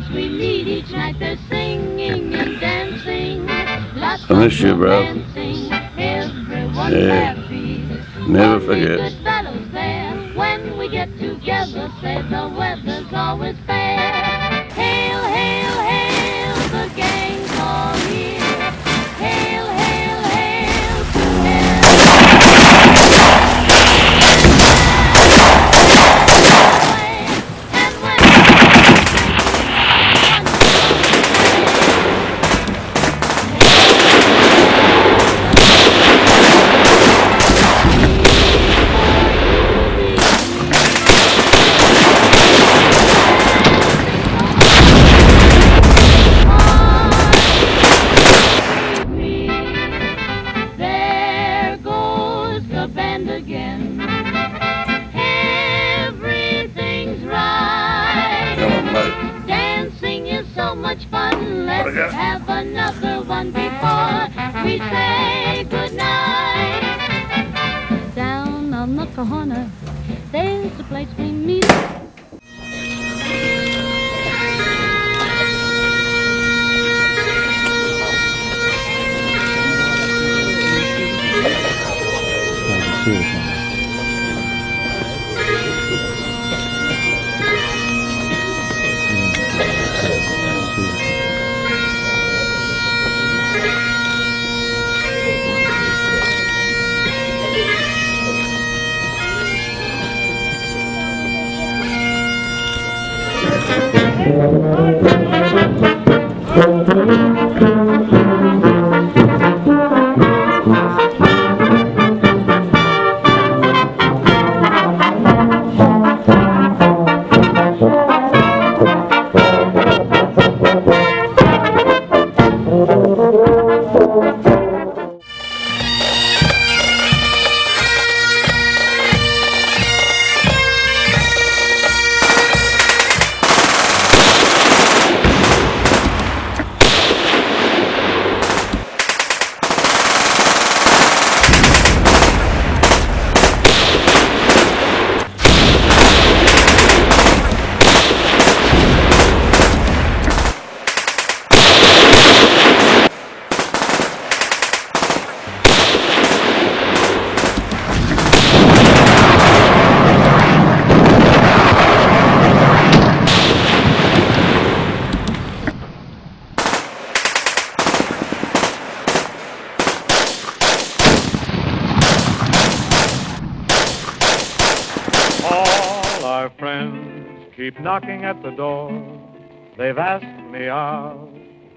place we meet each night. There's singing and dancing. Lots I miss you, bro. dancing. Everyone's happy. Never forget. Good fellows there. When we get together, say the weather's always fair. Hail, hail, hail, the gang's all here. Hail, hail, hail to hail. And when there goes the band again. Everything's right. Come on, mate. Dancing is so much fun. Let's have another one before we say goodnight. Down on the corner, there's the place we meet. Keep knocking at the door. They've asked me out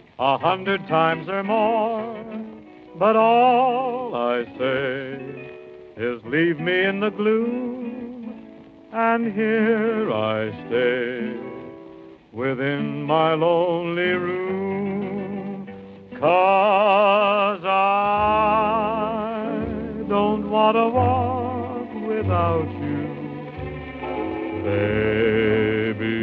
100 times or more, but all I say is leave me in the gloom, and here I stay within my lonely room, 'cause I don't want to walk without you, baby.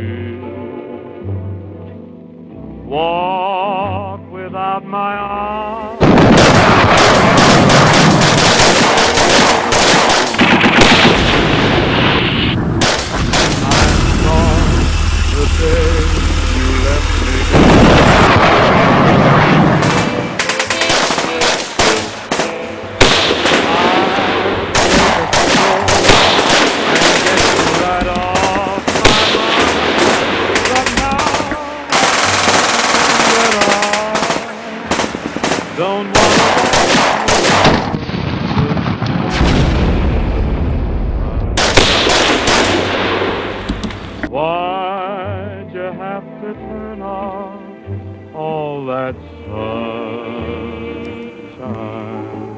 Walk without my arms. I'm sorry the day you left me. Right off my mind, but now don't want to. Why'd you have to turn off all that sunshine?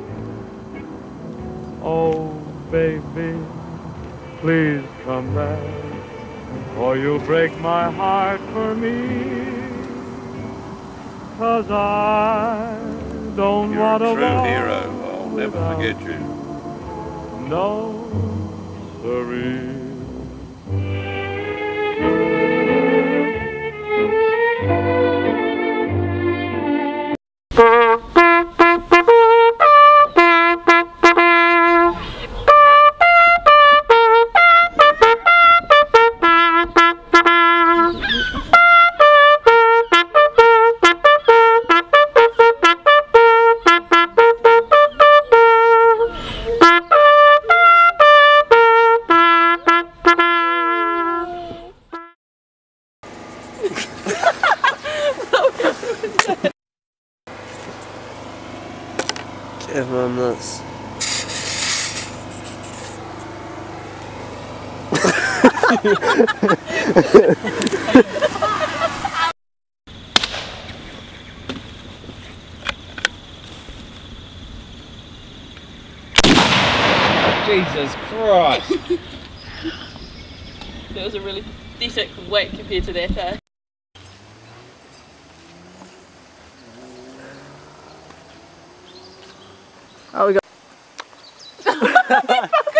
Oh, baby, please come back, or you'll break my heart for me. 'Cause I don't want to walk. You're a true hero. I'll never forget you. No, siree. Everyone that's... Jesus Christ! That was a really pathetic whack compared to that, eh? Oh, we got...